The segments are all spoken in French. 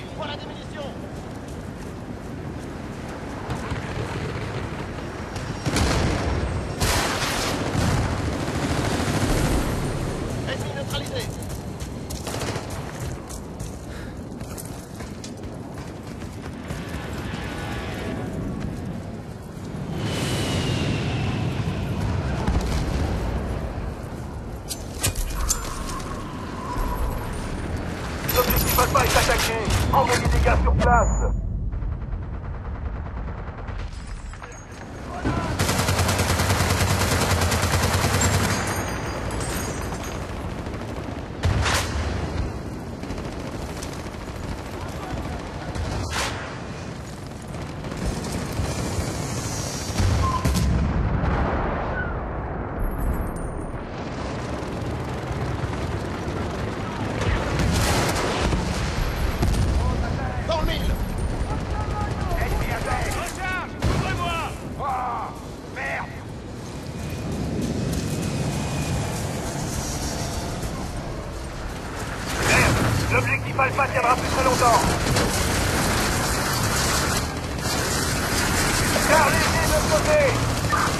Attaquez! Voilà des munitions! Ennemi neutralisé! L'objectif Alpha est attaqué. Envoyez des gars sur place. Dans le mille! Ennemi avec. Recharge! Ouvrez-moi! Oh, merde. Merde. L'objectif Alpha tiendra plus très longtemps. Car léger de l'autre côté.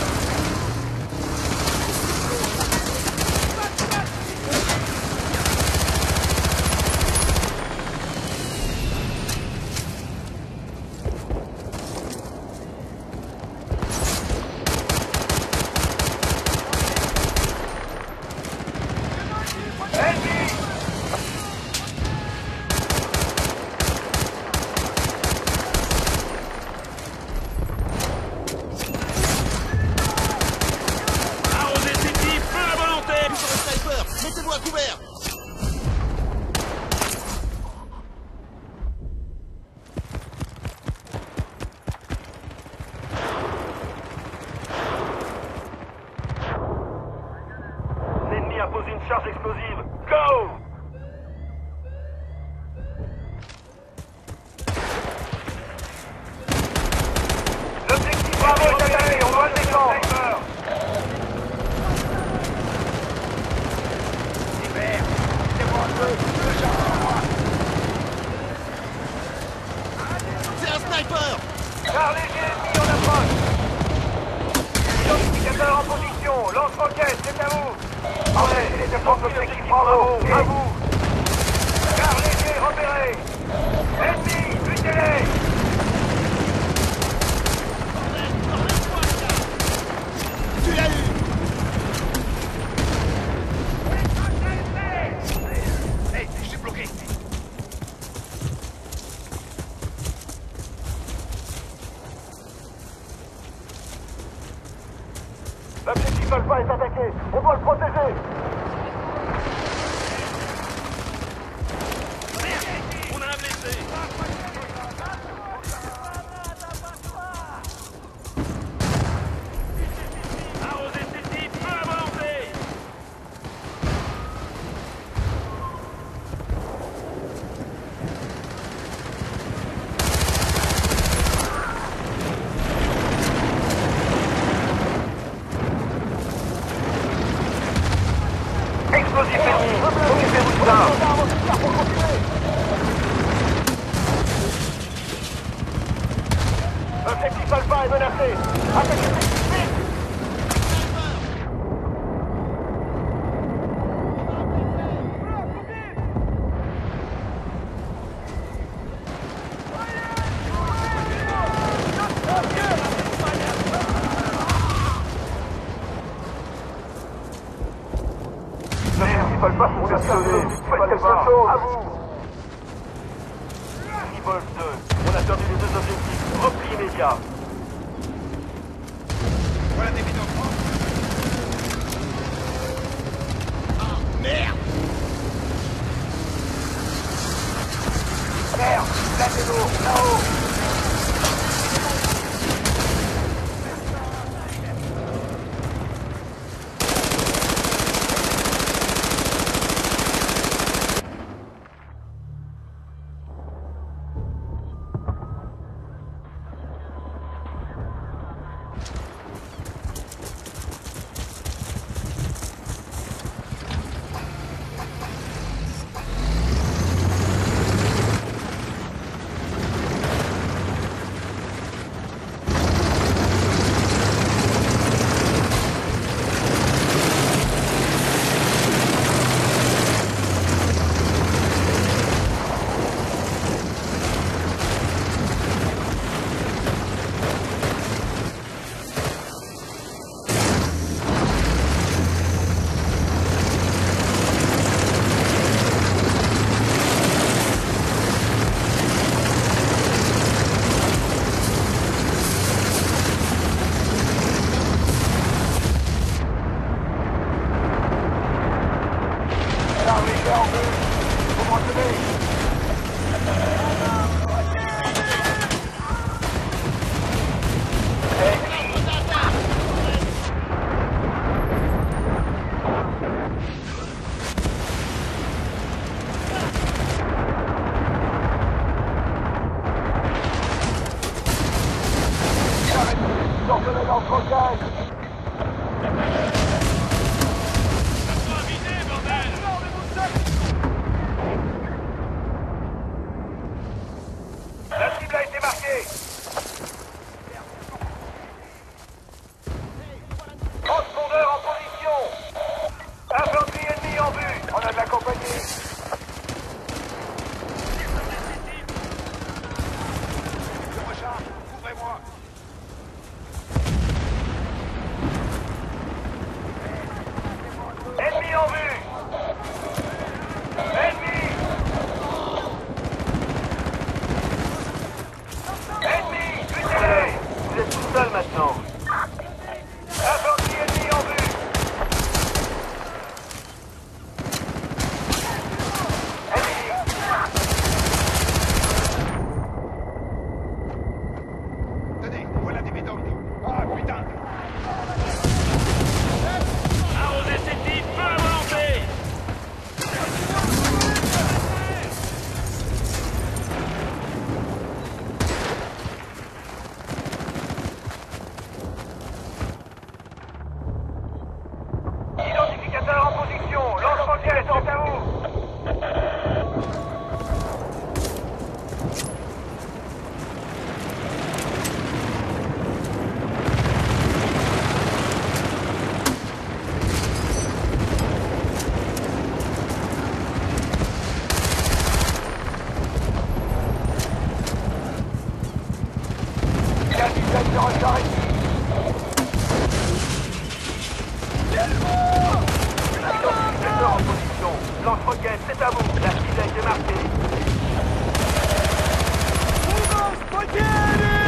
Ennemi. Arrosez ces types, feu à volonté! Sur le sniper! Mettez-vous à couvert! L'ennemi a posé une charge explosive. Go! L'objectif Bravo est attaqué, on doit le défendre. Hiver, c'est moi un peu, le genre. C'est un sniper! Car léger ennemi en approche. Identificateur en position, lance-roquette, c'est à vous. Allez, les défenses de l'objectif Bravo, à vous. Car léger repéré. Ennemi, butez-les. Tu l'as eu! Hey, je suis bloqué. L'objectif Alpha est attaqué. On doit le protéger. On a un blessé! Arrosez ces types, feu à volonté! Explosif ennemi. Occupez-vous de ça. Objectif Alpha est menacé. Attaquez vite. L'objectif Alpha sont cercelés. Faites quelque chose. À vous. Wolf 2, on a perdu les deux objectifs. Repli immédiat. Voilà des bidons. Merde! Merde, là c'est lourd, là-haut. bataille. Pas vidé, bordel! La cible a été marquée. Transpondeur en position. Infanterie ennemie en vue. On a de la compagnie. Je recharge. Couvrez-moi. Ennemi en vue. Ennemi. Ennemi. Butez-les. Vous êtes tout seul maintenant. Infanterie ennemie en vue. Ennemi. Tenez, voilà des médocs. Ah putain. Arrosé cette cible, feu à volonté! Identificateur en position. Lance-roquette, c'est à vous. Capitaine de retard ici. Identificateur en position. Lance-roquette, c'est à vous. La cible a été marquée. Spaghetti!